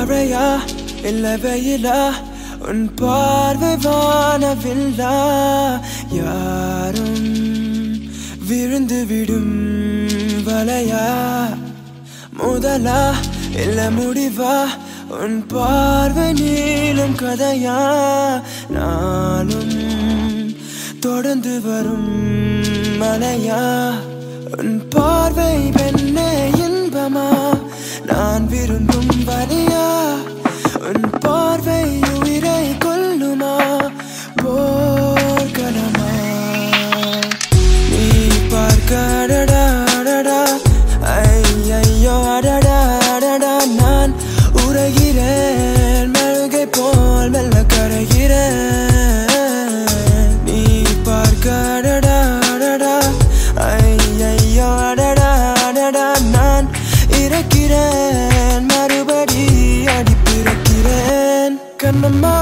மழையா இல்ல வெயிலா உன் பார்வை வானவில்லா யாரும் விழுந்து விடும் வலையா முதலா இல்ல முடிவா உன் பார்வை நீளும் கதையா நானும் தொடர்ந்து வரும் மலையா உன் பார்வை பெண்ணே இன்பமா நான் விரும்பும் வலியா உன் பார்வை உயிரை கொல்லுமா போர்க்களமா நீ பார்க்க அடடா அடடா ஐயையோ அடடா அடடா நான் உறைகிறேன் மெழுகை போல் மெல்ல கரைகிறேன் நீ பார்க்க அடடா அடடா ஐயையோ அடடா அடடா நான் இறக்கிறேன் மறுபடி அடிப்பிறக்கிறேன் கண்ணம்மா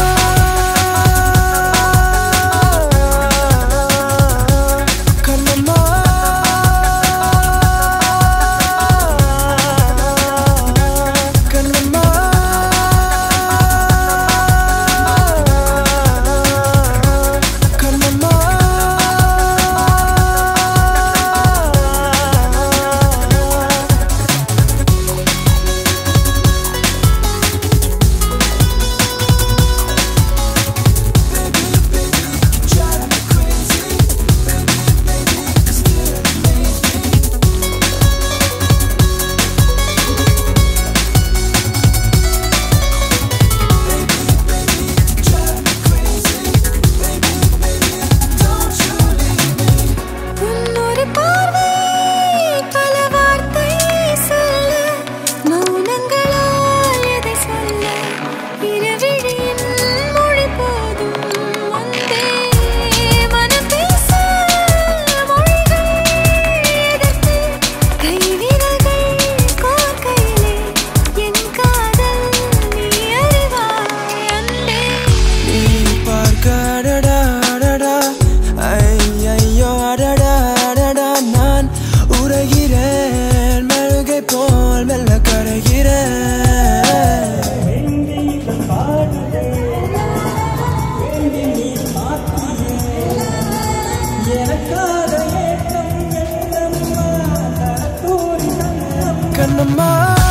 கண்ணம்மா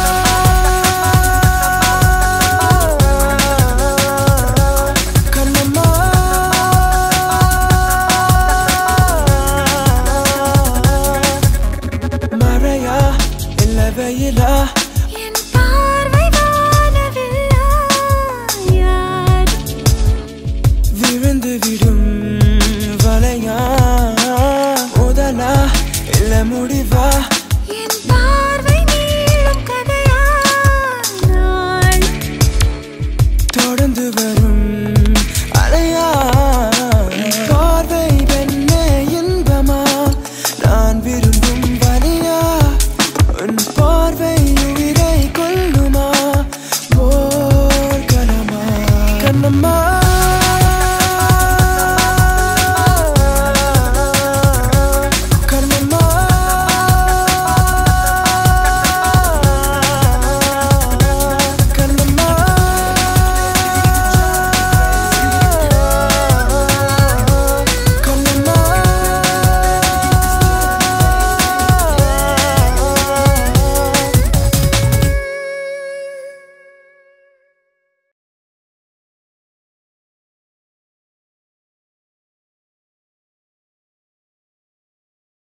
கண்ணம்மா மழையா இல்ல வெயிலா என் பார்வை வானவில்லா யாரும் விழுந்து விடும் வலையா முதலா இல்ல முடிவா